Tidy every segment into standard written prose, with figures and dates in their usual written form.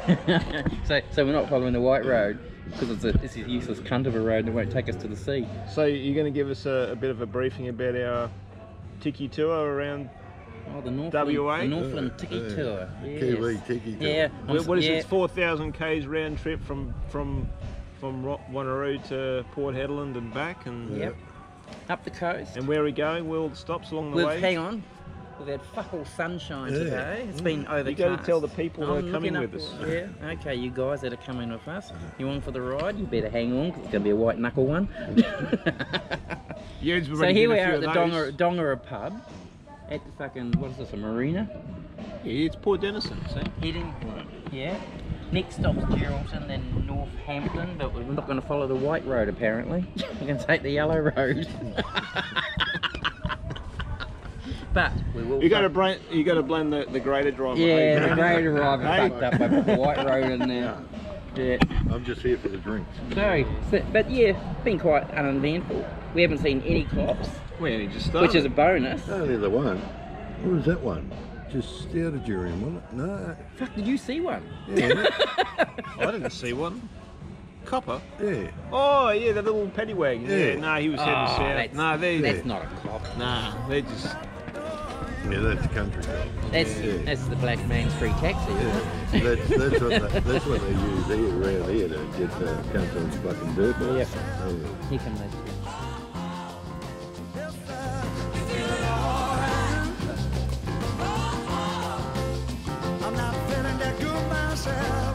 So we're not following the white road because it's a useless cunt of a road that won't take us to the sea. So you're going to give us a bit of a briefing about our tiki tour around the Northland, WA? The Northland tiki tour. Yes. Kiwi tiki tour. Yeah. What is it? It's 4,000 k's round trip from Wanneroo to Port Hedland and back, and yep, up the coast. And where are we going? All stops along the way. Hang on. We've had fuck all sunshine today. It's been overcast. You got to tell the people that are coming with us. Yeah. Okay, you guys that are coming with us, you on for the ride? You better hang on because it's going to be a white knuckle one. So here we are at the Dongara pub at the fucking, what is this, a marina? Yeah, it's Port Denison, see? Heading, yeah. Next stop's Geraldton, then Northampton, but we're not going to follow the white road apparently. We're going to take the yellow road. But we will. You got to blame the grader driver. Yeah, the grader driver fucked up. I put the white road in there. Yeah. I'm just here for the drinks. Sorry, but yeah, been quite uneventful. We haven't seen any cops. We only just started. Which is a bonus. Only the one. What was that one? Just out of Jurian, wasn't it? No. Fuck, did you see one? Yeah. I didn't see one. Copper? Yeah. Oh, yeah, the little paddy wagon. Yeah, no, he was heading south. No, that's not a cop. Nah, they're just... Yeah, that's country club. That's the black man's free taxi. Yeah. That's what they use here around here to get cunts on fucking dirt bikes. Yep. Yeah. Here come those. I'm not feeling that good myself.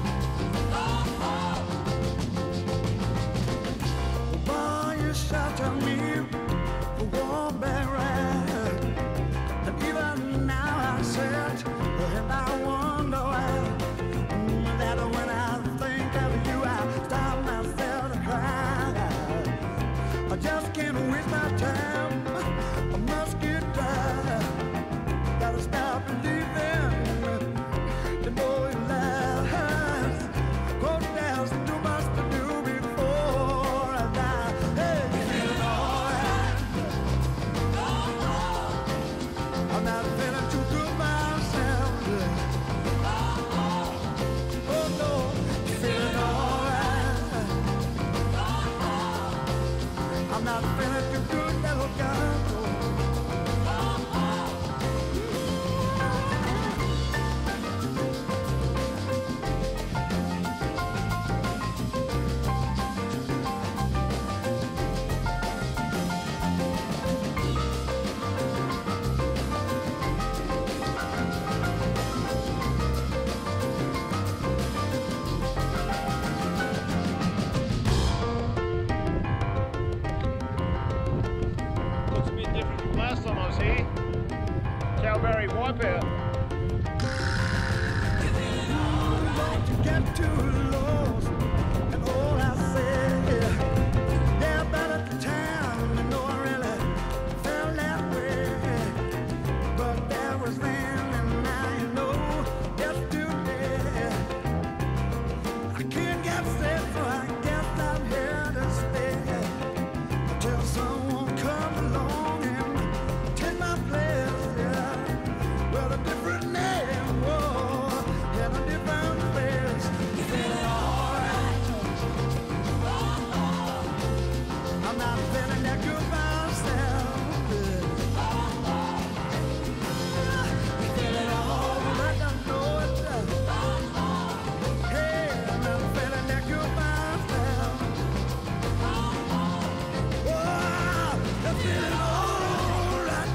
Boy, you shot at me for one back ride. And even now I sit and I wonder why. That when I think of you, I stop myself to cry. I just can't waste my time. I must get dry. Gotta stop and leave them. The boy lies. Go down, too much to do before I die. Hey, feeling alright. I'm not feeling too good myself. Oh no, feeling alright. I'm not feeling too good, little guy. Looks a bit different from last time I was here. Calgary wipeout. To get too lost, and all I said, yeah, about at the time, I know I really felt that way. But that was then, and now you know, yesterday. I can't get safe, so I guess I'm here to stay. Until someone comes along and take my place, yeah. Well, a different name, whoa, and a different place. Feeling alright. I'm not feeling that good myself. Feeling alright, I know it. Hey, I'm not feeling that good myself. Oh, I'm feeling alright.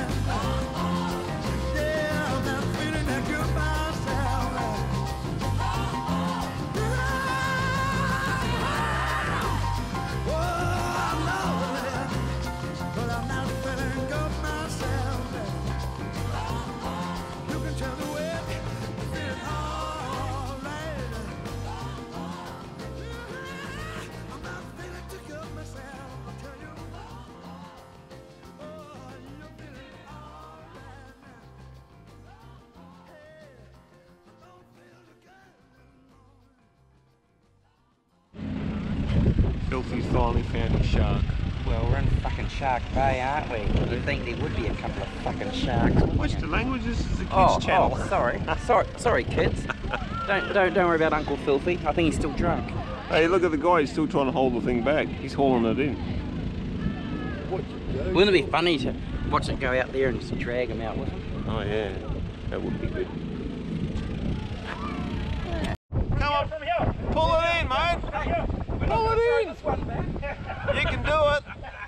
Yeah, I'm not feeling that good myself. Oh, I know it, but I'm not feeling good myself. You can tell the way I'm feeling alright. I'm not feeling too good myself, I tell you. Oh, you're feeling alright now. Hey, I don't feel the good. Philfys finally found his shark. Well, we're in fucking Shark Bay, aren't we? You'd think there would be a couple of fucking sharks. Watch the language, this is a kids Oh, channel. sorry, kids. Don't worry about Uncle Philfy. I think he's still drunk. Hey, look at the guy, he's still trying to hold the thing back. He's hauling it in. Wouldn't it be funny to watch it go out there and just drag him out with him? Oh yeah, that would be good. Come on, pull it in, mate. Pull it in. You can do it.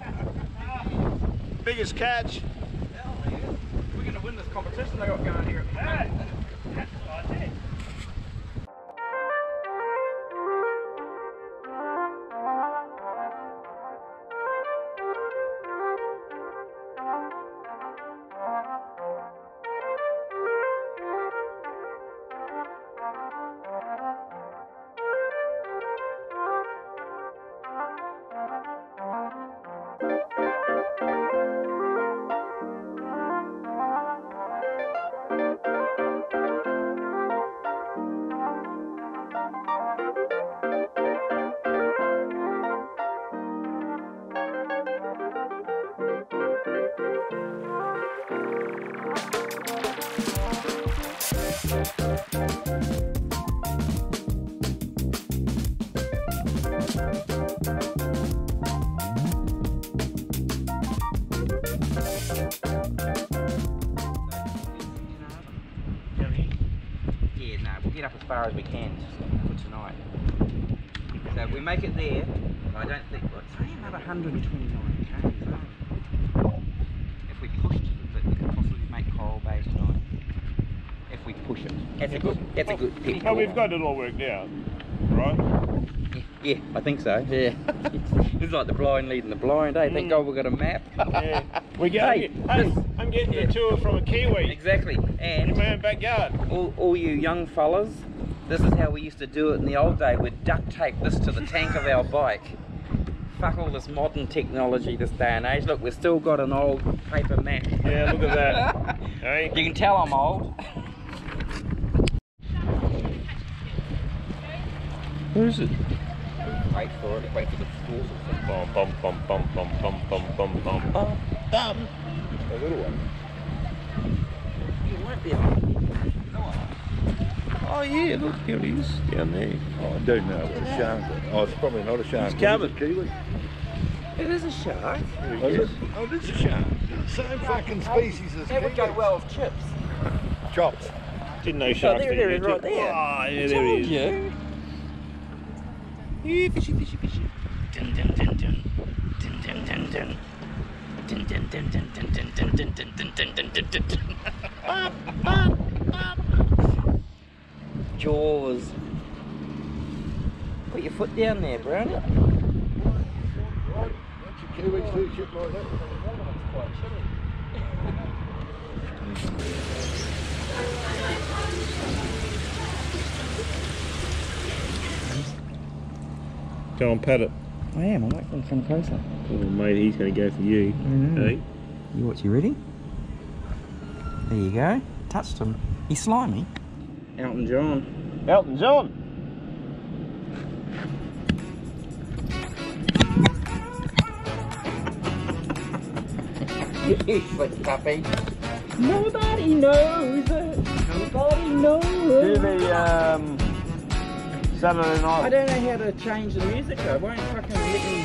Biggest catch. We're going to win this competition they got going here at the moment. Yeah, no, we'll get up as far as we can for tonight. So if we make it there, I don't think, well, it's only another 129 k's. If we pushed it a bit, we could possibly make Coral Bay tonight. If we push it. That's a good pick. Well, we've got it all worked out, right? Yeah, I think so, yeah. It's like the blind leading the blind, eh? Thank God we've got a map. Yeah. We get, hey, I'm getting a tour from a Kiwi. Exactly. And in my own backyard. All you young fellas, this is how we used to do it in the old day. We'd duct tape this to the tank of our bike. Fuck all this modern technology this day and age. Look, we've still got an old paper map. Yeah, look at that. Hey? You can tell I'm old. Where is it? Wait for it, wait for the schools or something. Bum, bum, bum, bum, bum, bum, bum, bum, bum. A little one. You won't be able to Oh yeah, look, here it is, down there. Oh, I do know what a shark is. Oh, it's probably not a shark. It's covered. Kiwi. It is a shark. Oh, is it? Oh, it is a shark. Same fucking species as That would go kiwis. well with chips. Chops. Didn't know sharks there did it is, right there. Oh, yeah, there Told he is. you. Yeah, fishy, fishy, fishy. Dun dun dun dun. Dun dun dun dun. Dun dun dun dun dun dun dun dun dun dun dun dun dun dun. Jaws. Put your foot down there, Brownie. Once your Kiwis do shit like that. Go and pat it. I am, I might come closer. Oh mate, he's going to go for you. Hey? You what, you ready? There you go. Touched him. He's slimy. Elton John. Elton John. You sweet puppy. Nobody knows it. Nobody knows Do it. the Saturday night. I don't know how to change the music though. It won't fucking let me.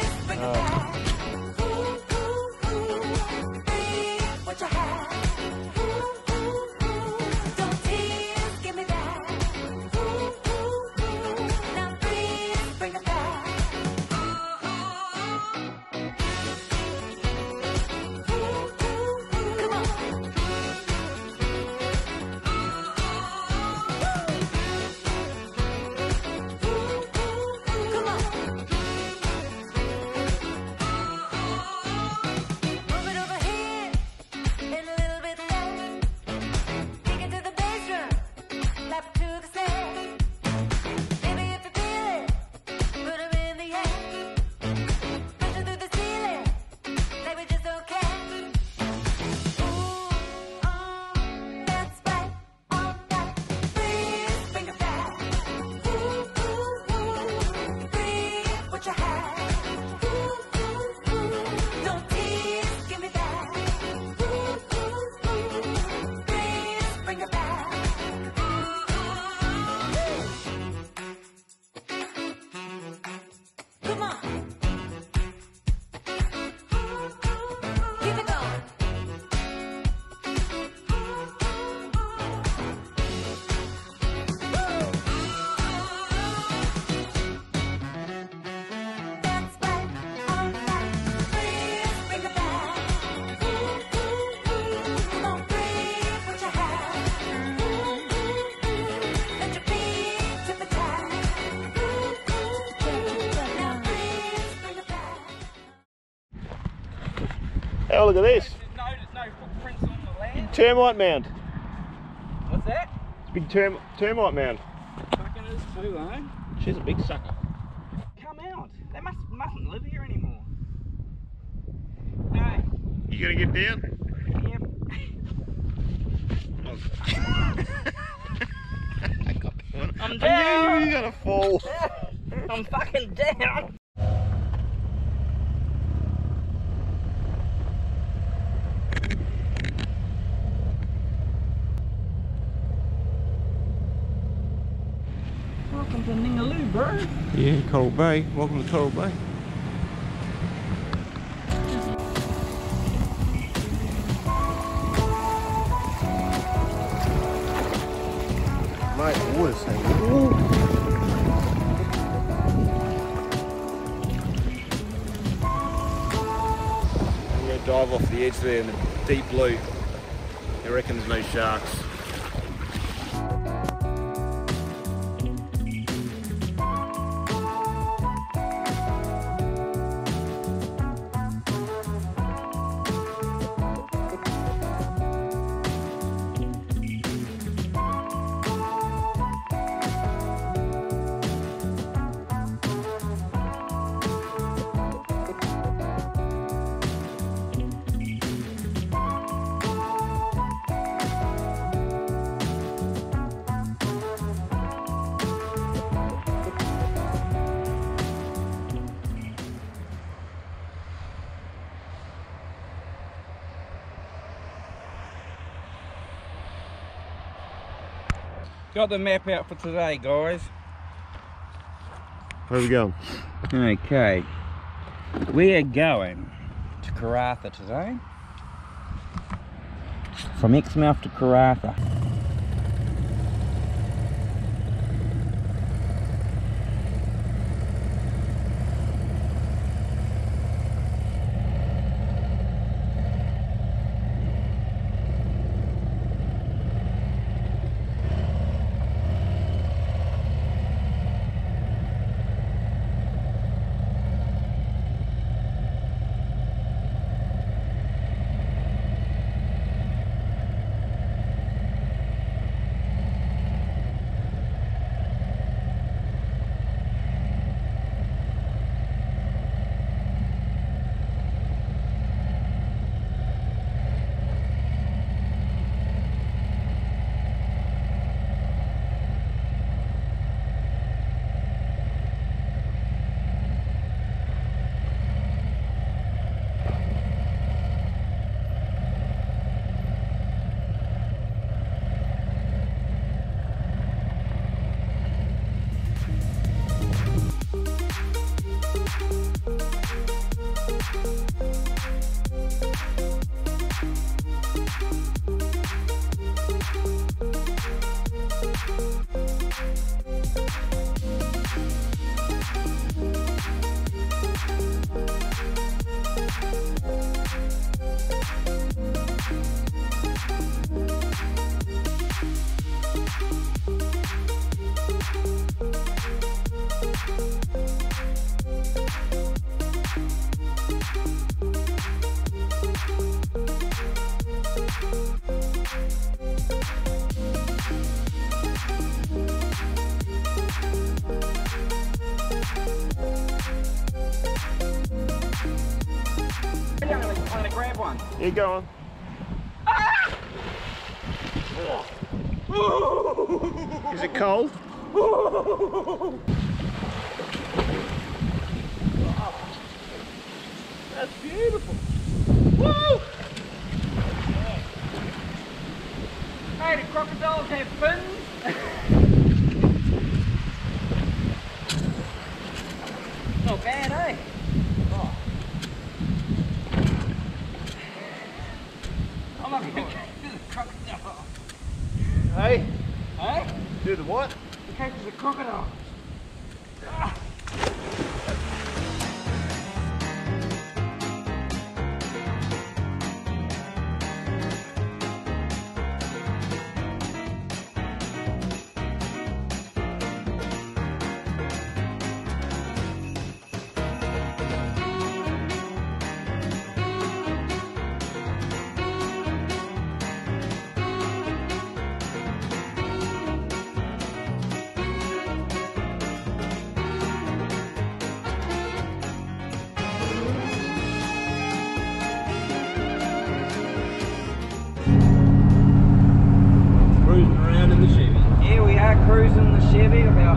Move it overhead in a little Have a look at this. There's no footprints on the land. Termite mound. What's that? Big termite mound. Fucking is too, eh? She's a big sucker. Come out. They mustn't live here anymore. No. You gonna get down? Yep. I got one. I'm I down. knew you were gonna fall. I'm fucking down. Welcome to Ningaloo, bro. Yeah, Coral Bay. Welcome to Coral Bay. Mate, the water's hanging. I'm going to dive off the edge there in the deep blue. I reckon there's no sharks. Got the map out for today, guys. Where are we going? Okay. We are going to Karratha today. From Exmouth to Karratha. I'm gonna grab one. You go on. Is it cold? That's beautiful. Woo! Hey, do crocodiles have fins? Not bad, eh? Oh. I'm not going to catch a crocodile. Hey, Hey? do the what? In case there's a crocodile. Ah.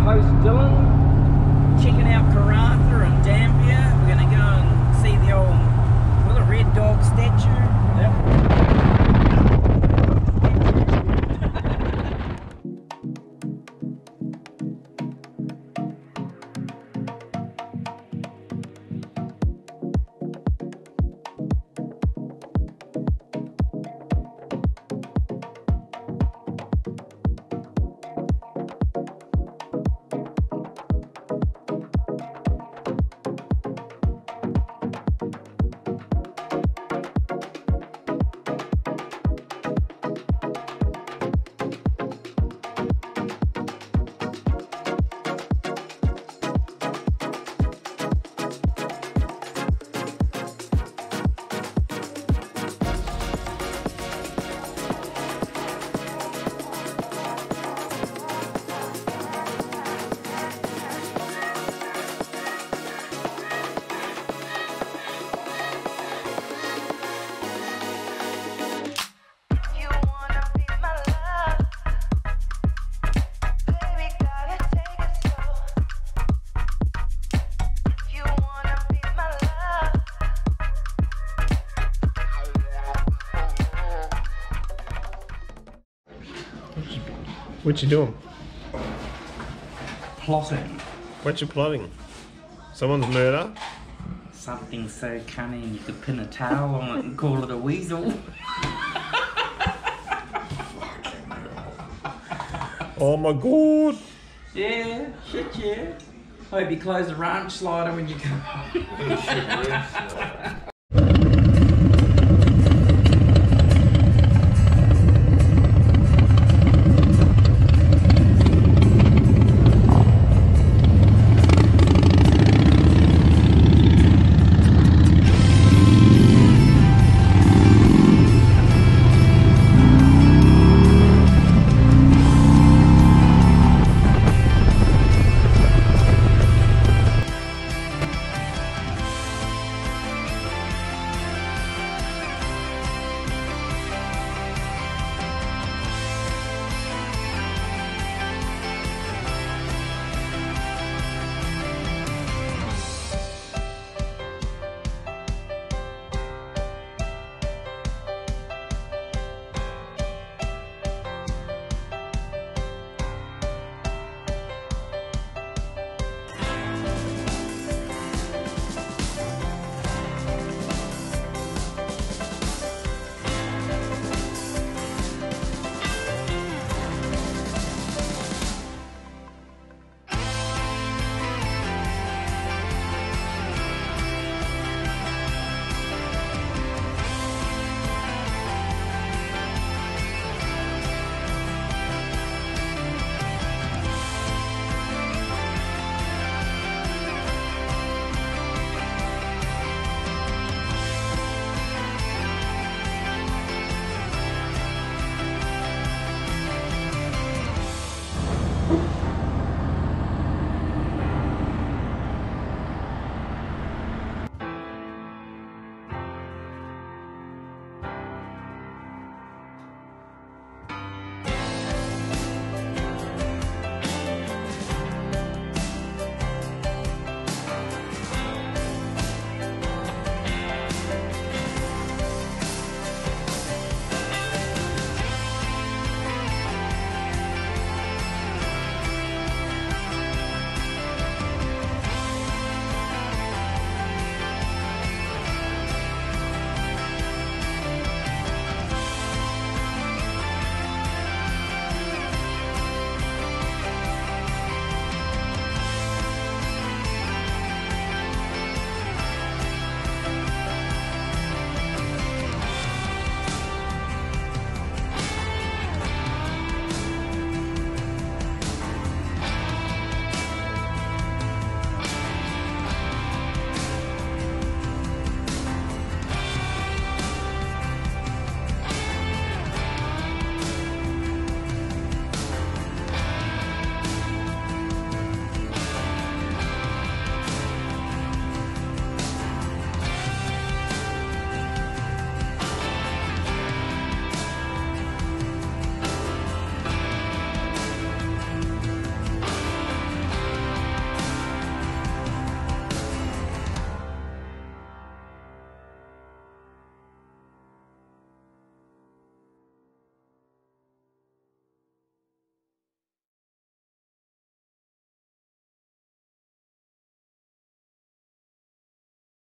Coast Dillon, checking out Karratha and Dampier. We're going to go and see the old little red dog statue. What you doing? Plotting. What you plotting? Someone's murder? Something so cunning you could pin a towel on it and call it a weasel. Oh my god! Yeah, shit yeah. Hope you close the ranch slider when you come.